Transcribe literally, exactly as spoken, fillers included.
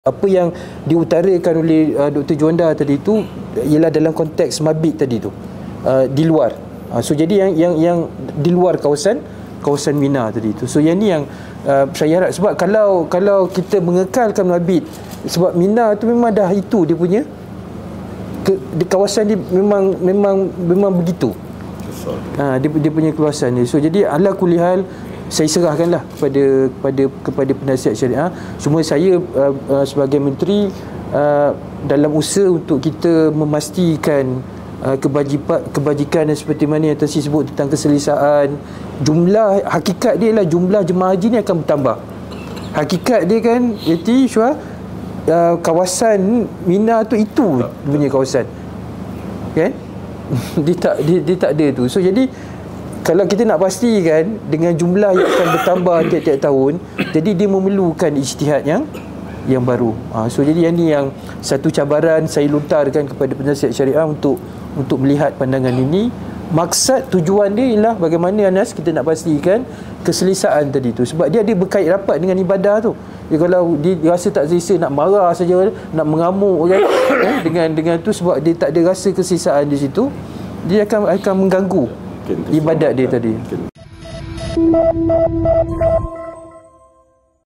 Apa yang diutarakan oleh uh, Doktor Juanda tadi itu ialah dalam konteks mabit tadi tu, uh, di luar. Uh, so jadi yang yang yang di luar kawasan kawasan Mina tadi tu. So yang ni yang uh, saya harap, sebab kalau kalau kita mengekalkan mabit, sebab Mina tu memang dah itu dia punya ke, di kawasan dia memang memang memang begitu. Ha, dia dia punya keluasan dia. So jadi ala kulihal saya serahkanlah kepada kepada kepada penasihat syariah. Cuma saya uh, uh, sebagai menteri uh, dalam usaha untuk kita memastikan uh, kebajikan kebajikan dan seperti mana yang tadi sebut tentang keselesaan, jumlah hakikat dia ialah jumlah jemaah haji ni akan bertambah. Hakikat dia kan Yati Syuah, uh, kawasan Mina tu itu punya kawasan. Kan? dia tak dia, dia tak ada tu. So jadi kalau kita nak pastikan dengan jumlah yang akan bertambah tiap-tiap tahun, jadi dia memerlukan ijtihad yang yang baru. Ha, so jadi yang ni yang satu cabaran saya lontarkan kepada penasihat syariah untuk untuk melihat pandangan ini. Maksud tujuan dia ialah bagaimana Anas kita nak pastikan keselesaan tadi tu, sebab dia ada berkait rapat dengan ibadah tu. Dia kalau dia, dia rasa tak selesa, nak marah saja, nak mengamuk kan, eh, dengan dengan tu, sebab dia tak ada rasa keselesaan di situ, dia akan akan mengganggu ibadat dia tadi.